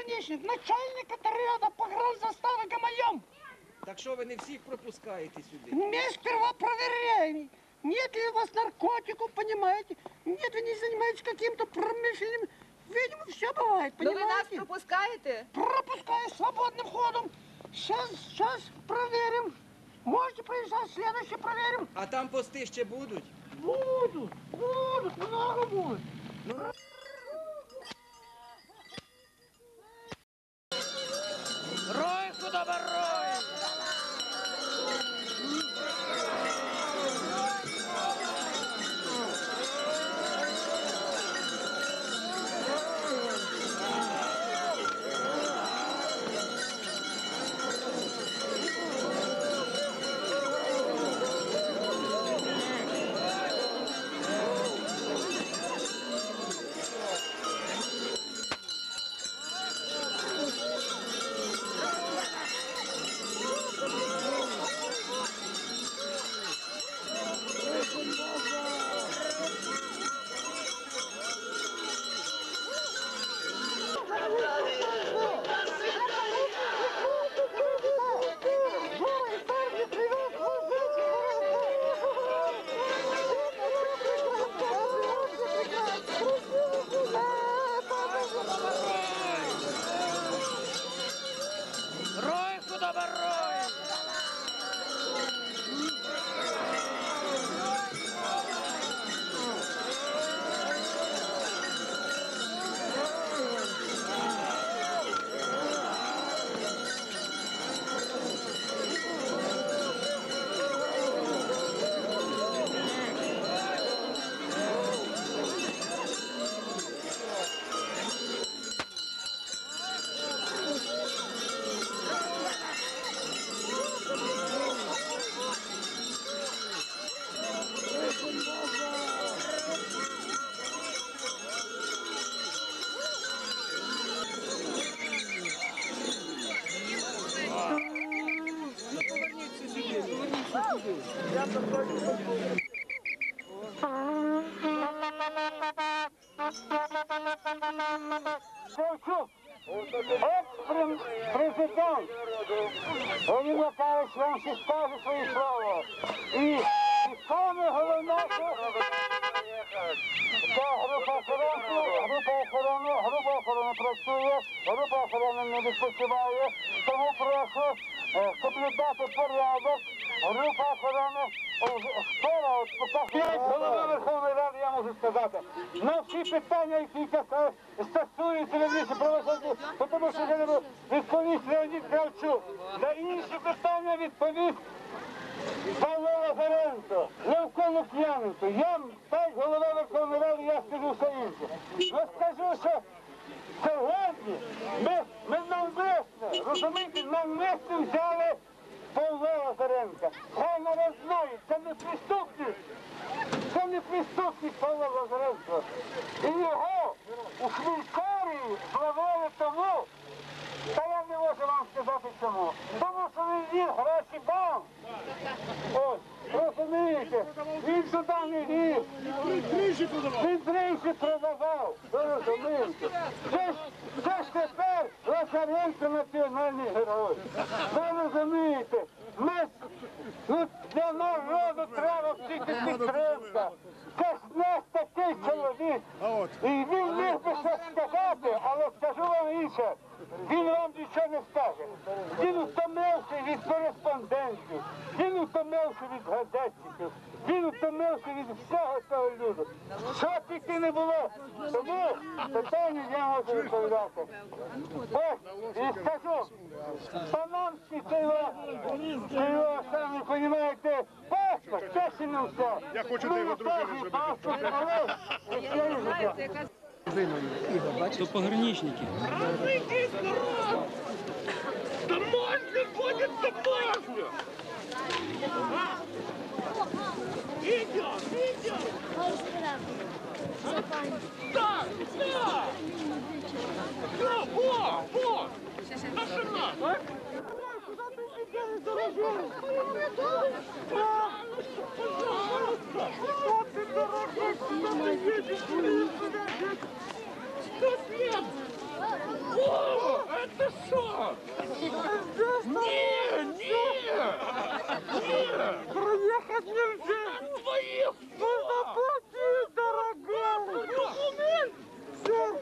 пограничник, начальник отряда погранзаставы Гамаем. Так що ви не всіх пропускаєте сюди? Мы сперва проверяем, нет ли у вас наркотиков, понимаете? Нет, вы не занимаетесь каким-то промышленным. Видимо, все бывает, Ну ви нас понимаете? пропускаєте? Пропускаю свободным ходом. Сейчас проверим. Можете проезжать, следующий проверим. А там пости ще будуть? Будут, много будет. Рой, куда рой! Рой, куда рой! Президент Володимир Павлович вам ще скаже свої слова. І саме головне, що ця група охорони працює, група охорони не відпочиває, тому прошу соблюдати порядок. Група охорони скоро, голова Верховної Ради, я можу сказати, на всі питання, які стосуються верніше правосуддя, тому що відповість Леонід Кравчук. На інші питання відповість Павло Лазаренко, Левко Лук'яненко. Я, так, голова Верховної Ради, я скажу все інше. Я скажу, що сьогодні ми навмисно, розумієте, навмисно взяли Павла Лазаренка. Хай народ знає, це не преступник. Це не преступник Павла Лазаренка. І його у Швейцарії зловили тому, та я не можу вам сказати чому. Тому що він гроші банк. Ось, розумієте, він сюди не вів. Він тричі продавав, ви розумієте. Це ж тепер Лазаренко національний герой. Ви розумієте, для народу треба тільки підтримка. Це ж наш такий чоловік. І він міг би щось сказати, але скажу вам інше. Він вам нічого не скаже. Він утомився від кореспондентів, він утомився від газетчиків, він утомився від всього цього люду. Що тільки не було. Тому питання я можу відповідати. Ось, і скажу, Панамський це його, самі розумієте, паспорт, це ще не все. Я хочу до його дружини зробити. То пограничники. Домашний будет домашний! Идем! Да! Во! Машина! Куда ты меня заражаешь? Пожалуйста! Что ты, дорогой, куда ты едешь? Тут нет! Вова! это что? Не! Проехать нельзя! Твоих! Нужно платить, дорогая! Документ! Все,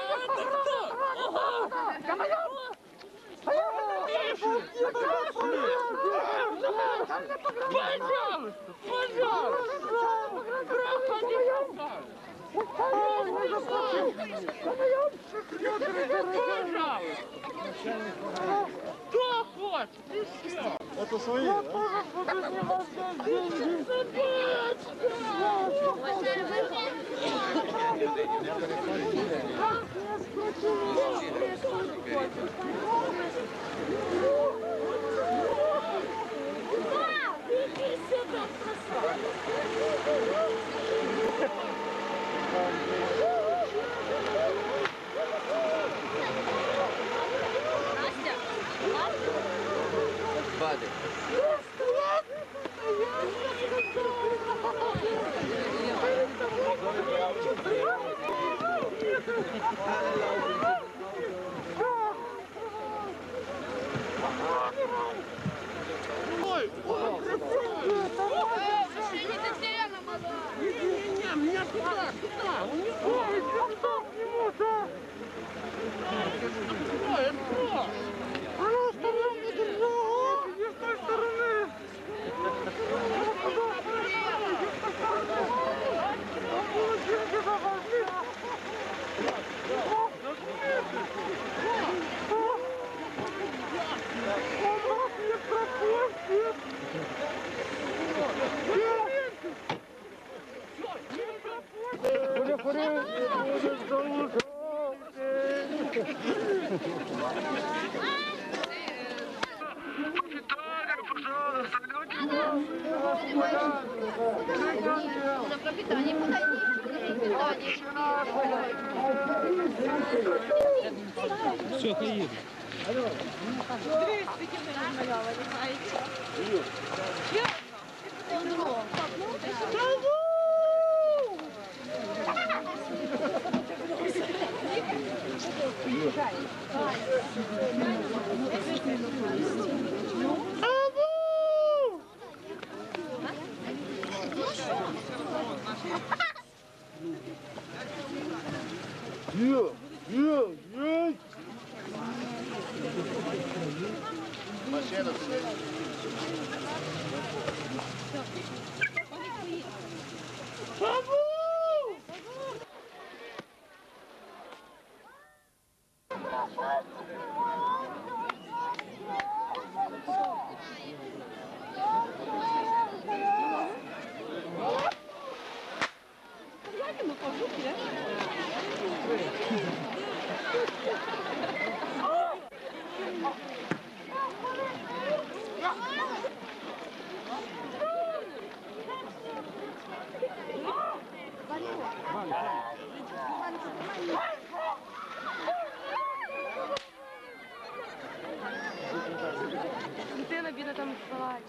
Пожалуйста! Пожалуйста! Кто хочет? И все. это свои, да? Я тоже буду снимать здесь деньги. Иди сюда, Бади. Меня туда! Ой, сюда к нему, да! Открой! А ну, сторону не держи! Не с той стороны! Деньги завозли! Он нас не пропустит! на пропитание подойди. Все, поїду. Дитина біда там плаче.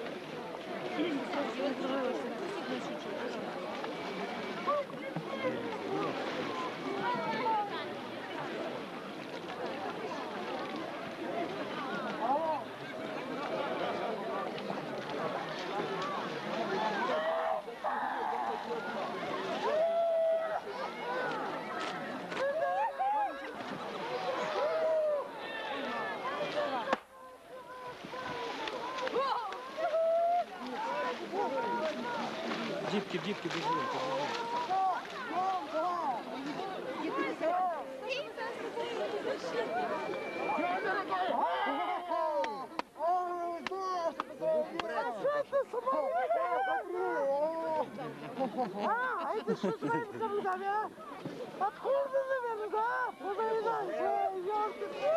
Дітки, дозвольте. А это что с вами, а? Откуда, наверное, да? Ну, заезжай, ёлки.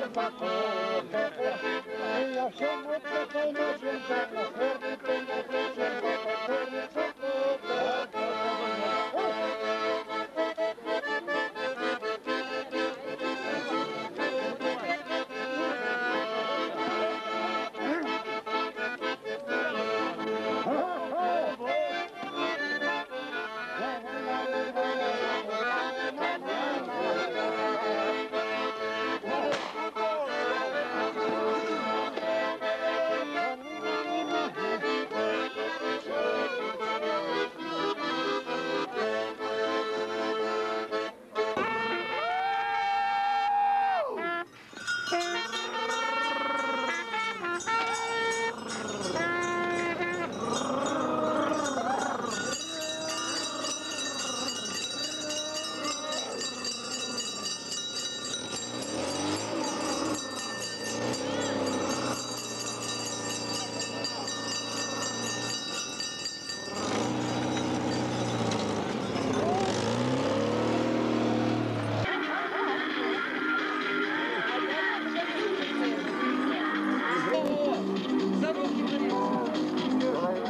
За руки беріть.